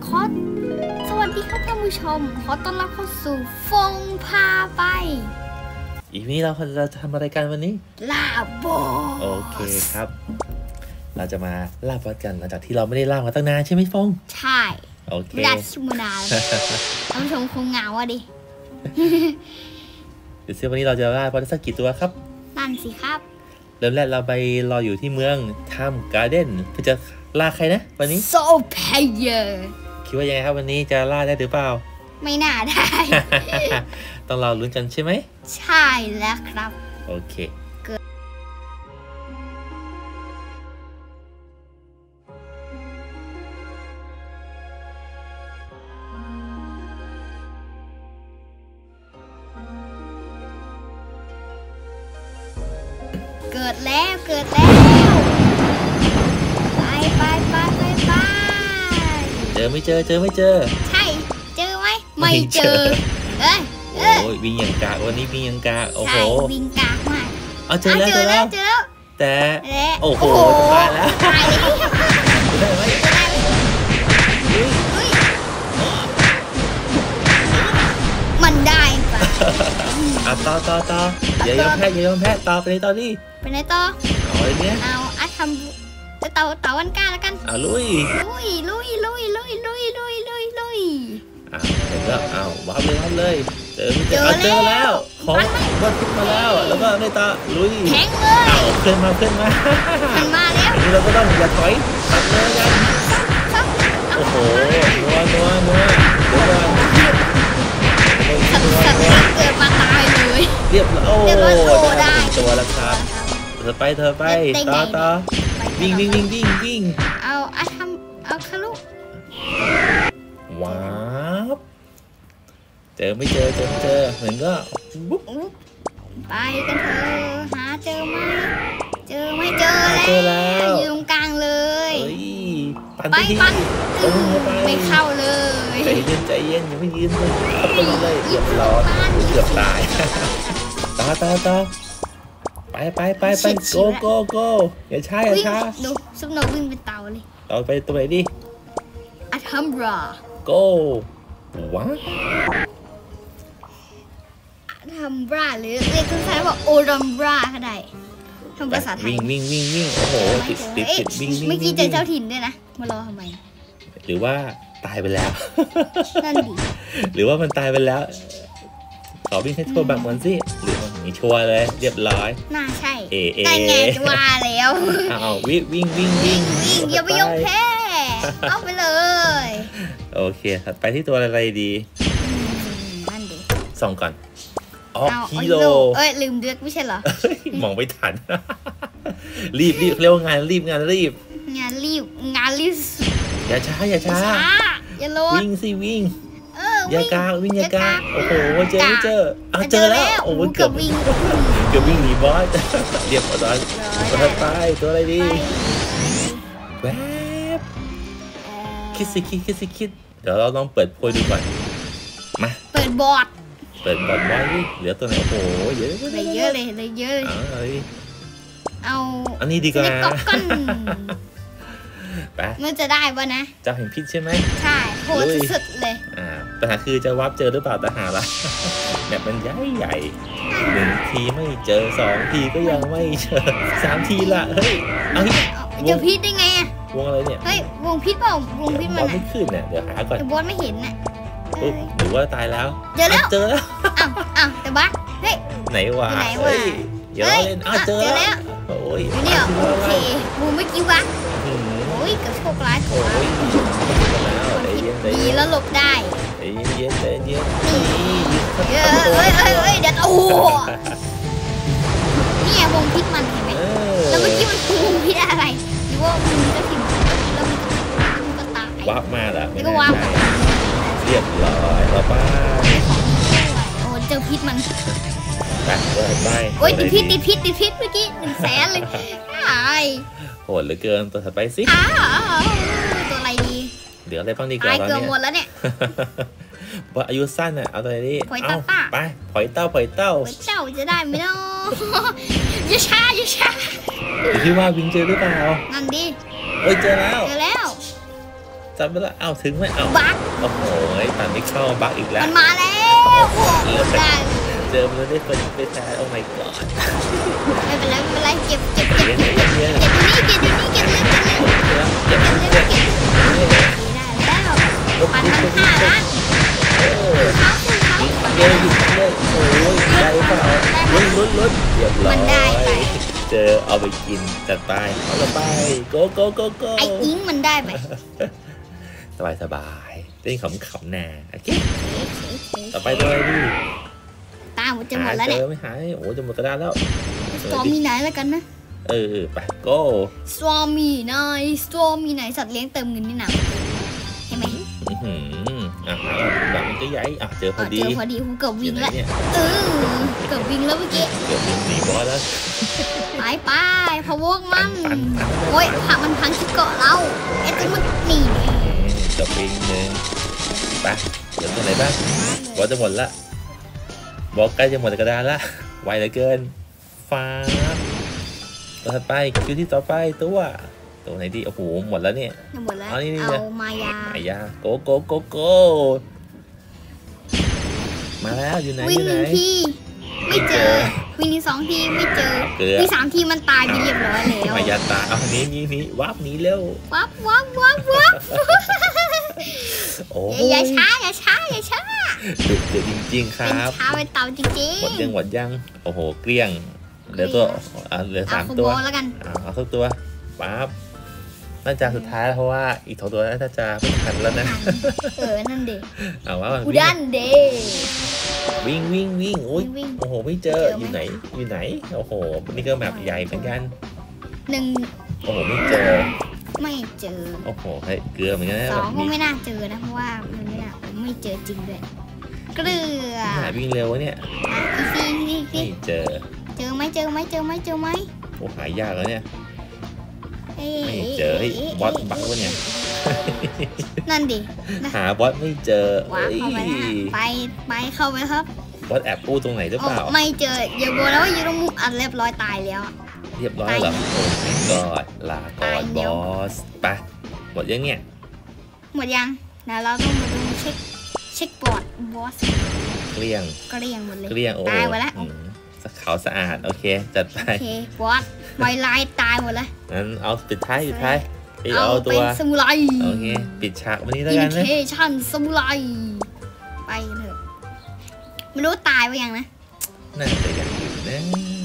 ขอสวัสดีครับท่านผู้ชมขอต้อนรับเข้าสู่ฟงพาไปอีพีนี้เราจะทำอะไรกันวันนี้ล่าบอสโอเคครับเราจะมาล่าบอสกันหลังจากที่เราไม่ได้ล่ามาตั้งนานใช่ไหมฟงใช่โอเคไม่ได้ชิมนานท่านผู้ชมคงเหงาดิเดี๋ยววันนี้เราจะล่าบอสสักกี่ตัวครับนั่นสิครับเริ่มแรกเราไปรออยู่ที่เมืองทัมการ์เด้นเพื่อจะล่าใครนะวันนี้โซเพเยอร์คิดว่ายังไงครับวันนี้จะล่าได้หรือเปล่าไม่น่าได้ต้องรอลุ้นกันใช่ไหมใช่แล้วครับโอเคเกิดแล้วไปเจอไม่เจอใช่เจอไหมไม่เจอโอ้ยวิ่งอย่างกากวันนี้วิ่งอย่างกากโอ้โหวิ่งกากมากเอาเจอแล้วแต่โอ้โหตายแล้วมันได้ปะต่ออย่ายอมแพ้ต่อไปในตอนนี้ไปไหนต่อเอาอะไรเนี่ยเอาทำจะเต่าวันก้าแล้วกันลุยเห็นแล้วว้าวเลยเจอแล้วของบอสขึ้นมาแล้วแล้วก็ในตาลุยแทงเลยขึ้นมามันมาแล้วนี่เราก็ต้องอย่าถอยตัดเลยกันโอ้โหนัวเกิดมาตายเลยเรียบร้อยได้ตัวแล้วครับเธอไปต่อวิ่งเอาคารุว้าวเจอไม่เจอเหมือนก็ไปกันเถอะหาเจอไหมเจอแล้วอยู่ตรงกลางเลยไปไม่เข้าเลยใจเย็นยังไม่ยืนเลยเข้าไปเลยเกือบตายต่อไปโกอย่าช้าดูซุปโนวิ่งเป็นเต่าเลยต่อไปตัวไหนดิอัทัมบราโกว้าทัมบราหรือเรียกสั้นๆว่าโอรัมบราก็ได้ทำภาษาไทยวิ่งโอ้โหติดวิ่งเมื่อกี้เจอเจ้าถิ่นด้วยนะมารอทำไมหรือว่าตายไปแล้วนั่นดิหรือว่ามันตายไปแล้วขอวิ่งให้ทั่วแบบมันสิหรือมันชัวร์เลยเรียบร้อยน่าใช่ได้ไงจะว่าแล้ววิ่งอย่าไปยกแพ้เอาไปเลยโอเคถัดไปที่ตัวอะไรดีนั่นดิส่องก่อนฮีโร่ลืมเลือกไม่ใช่เหรอมองไม่ทันรีบเรียกว่างานรีบอย่าช้าอย่าโลดวิ่งสิวิ่งอย่ากาวิ่งโอ้โหเจอแล้วโอ้โหเกือบวิ่งหนีบอสเรียบร้อยตัวอะไรดีแวบคิดเดี๋ยวเราลองเปิดโพยดูก่อนมาเปิดบอร์ดไว้เหลือตัวไหนโอ้โหเยอะเลยเอาอันนี้ดีกว่ามันจะได้ป่ะนะจะเห็นพิษใช่ไหมใช่โหดสุดเลยปัญหาคือจะวับเจอหรือเปล่าแต่หาละแบบมันใหญ่1 ทีไม่เจอ2 ทีก็ยังไม่เจอ3 ทีละเฮ้ยเจอพิษได้ไงอะวงอะไรเนี่ยเฮ้ยวงพิษเปล่าวงพิษมันไม่ขึ้นเนี่ยเดี๋ยวหาก่อนแต่บอสไม่เห็นน่ะหรือว่าตายแล้วเจอแล้วแต่บอสเฮ้ยไหนวะเดี๋ยวเล่นเจอแล้วโอ้ยเนี่ยโอเคบูเมื่อกี้วะโอ้ยกระโชกร้ายถูกดีแล้วหลบได้เย็นเดี๋ยวโอ้เนี่ยวงพิษมันเห็นไหมแล้วเมื่อกี้มันคือวงพิษอะไรหรือว่ามันก็ถิ่นแล้วมันก็ตายวับมาแล้วก็วับเรียบร้อยแล้วป้าโอ้เจอพิษมันไปโอ้ยติดพิษเมื่อกี้100,000เลยโหดเหลือเกินตัวถัดไปสิตัวอะไรดีเดี๋ยวอะไรบ้างดีกว่าตอนนี้หมดแล้วเนี่ยว่าอายุสั้นอ่ะเอาอะไรดีไปปล่อยเต้าจะได้ไหมเนาะอย่าช้าที่ว่าวิ่งเจอหรือเปล่านั่นดิเจอแล้วจำไม่ได้เอาถึงไหมเอาบักโอ้โหปั่นไม่เข้าบักอีกแล้วมันมาแล้วโอ้โหได้เจอมันได้เป็นไปแท้โอ้ my god ไม่เป็นไรไม่เป็นไรเก็บเก็บเย็นเย็นเย็นเก็บนี่เก็บเลยเย็นเย็นได้แล้วปันทั้งห้านะเขาเยอะอยู่เยอะโอ้ยได้เปล่าลุ้นเรียบร้อยเจอเอาไปกินจัดไปเอาต่อไปโกโกโกโกไอ้อิงมันได้ไปสบายเล่นขำๆน่ะโอเคต่อไปตัวอะไรดีตาหมดจะหมดแล้วเนี่ยไม่หายโอ้จะหมดกระดานแล้วสตอมีไหนแล้วกันนะไป go สตอมีไหนสัตว์เลี้ยงเติมเงินนี่หนักเห็นไหมแบบมันก็ใหญ่เจอพอดีหูเกือบวิ่งแล้วเกือบวิ่งแล้วเมื่อกี้เกือบวิ่งหนีบอสแล้วไปพะวกมันโอ้ยผักมันพังที่เกาะเราไอ้ตัวมันหนีเกือบวิ่งหนึ่งไปเดี๋ยวตัวไหนบ้างบอสจะหมดละบอสใกล้จะหมดกระดานละไวเหลือเกินฟ้าตัวถัดไปคิวที่ต่อไปตัวไหนดีโอ้โหหมดแล้วเนี่ยหมดแล้วเอามายาโกมาแล้วอยู่ไหนวิ่งหนึ่งทีไม่เจอวิ่งสองทีไม่เจอวิ่ง3 ทีมันตายไปเรียบร้อยแล้วมายาตายเอานี้วับหนีเร็ววับโอ้อย่าช้าดุเดือดจริงๆครับเป็นช้าเป็นเต่าจริงๆหมดยังโอ้โหเกลี้ยงเหลือตัวเหลือ3 ตัวแล้วกันเอาสักตัวปั๊บน่าจะสุดท้ายเพราะว่าอีก2 ตัวน่าจะไม่ทันแล้วนะนั่นเด็กเอาว่าอุดันเด็กวิ่งโอ้โหไม่เจออยู่ไหนโอ้โหนี่ก็แบบใหญ่เหมือนกันโอ้โหไม่เจอโอ้โหเกลือเหมือนกันนะ 2ก็ไม่น่าเจอนะเพราะว่ามันไม่เจอจริงด้วยเกลือวิ่งเร็ววะเนี่ยไม่เจอไหมโอ้หายยากแล้วเนี่ยไม่เจอบอสบักวะเนี่ยนั่นดิหาบอสไม่เจอไปเข้าไปครับบอสแอบอู้ตรงไหนหรือเปล่าไม่เจออย่าบอกนะว่าอยู่ตรงมุมอันเรียบร้อยตายแล้วเรียบร้อยเหรอโอ้ไม่กอดลาก่อนบอสไปหมดยังเนี่ยหมดยังเดี๋ยวเราต้องมาดูเช็คบอร์ดบอสเกลี้ยงหมดเลยตายหมดแล้วขาวสะอาดโอเคจัดไปโอเคบอสไวไลท์ตายหมดแล้วงั้นเอาปิดท้ายเอาตัวซามูไรโอเคปิดฉากวันนี้แล้วกันนะอินเทชั่นซามูไรไปเถอะไม่รู้ตายไปยังนะน่าจะยังอยู่นะ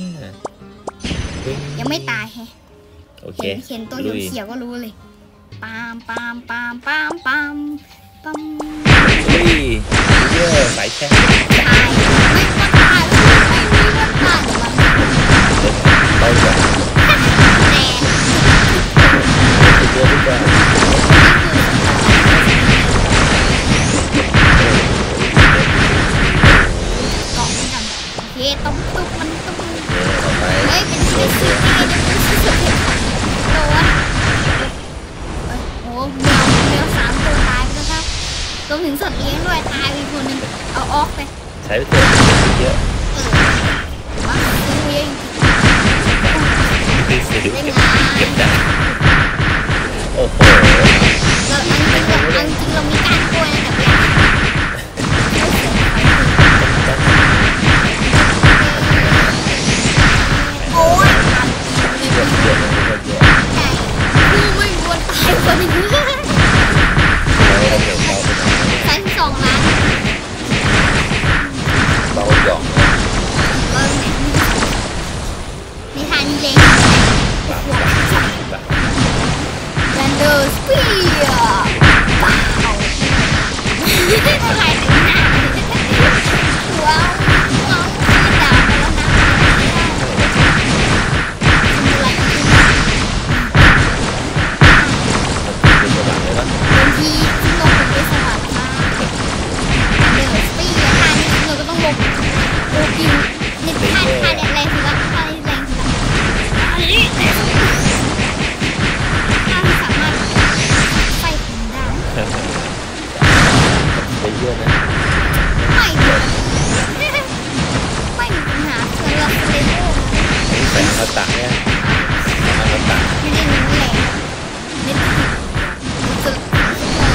ยังไม่ตายแฮะโอเคเห็นตัวเขียวก็รู้เลยปามเยอะสายแช่ตายไม่ว่าตายเราจะเยอะดีกว่าเกาะมันกันโอเคตุ๊บมันเฮ้ยเป็นสีโดนโอ้แมว3 ตัวตายไปแล้วครับรวมถึงสัตว์เลี้ยงด้วยตายไปคนนึงเอาออกไปใช้ไปเถอะเยอะว่าเลี้ยงเก็บได้โอ้โหเราจริงเรามีการกล้วยนะโอ้ยไม่ควรตายคนนี้แสน2 ล้านเบาหยองมีทางนี้เลยแลนเดอร์สเปียร์ว้าวอะไรถึงหน้าว้าวดาวไปแล้วนะบางทีที่ลงไปสวัสดิ์มาแลนเดอร์สเปียร์ท่านี้เราก็ต้องลงโอ้กิวนี่ท่าเนี่ยแรงสุดละท่านี้แรงสุดละอันนี้ท่าที่สามารถไฟถึงได้ไปเยอะนะไม่มีปัญหาเพื่อนเราเลยโอ้ใส่มาตักเนี่ยมาตักไม่ได้รู้แหละไม่ได้สุด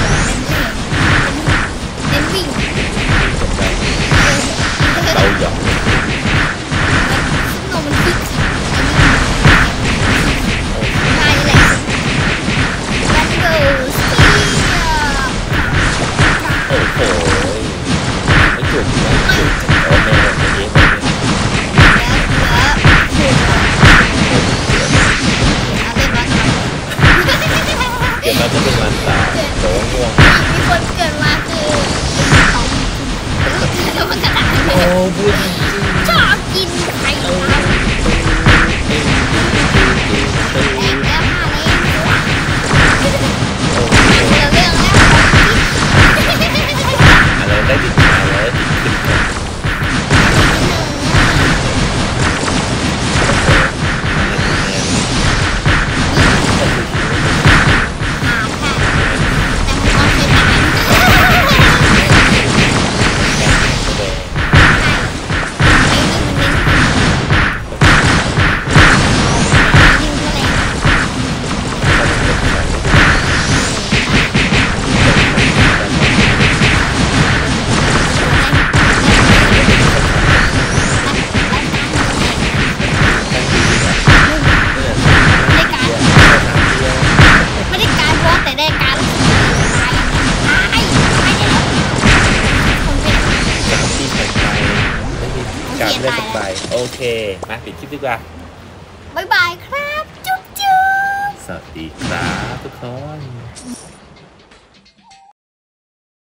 การไม่ได้สักใบโอเคมาปิดคลิปดีกว่าบ๊ายบายครับจุ๊บจุ๊บสวัสดีครับทุกคน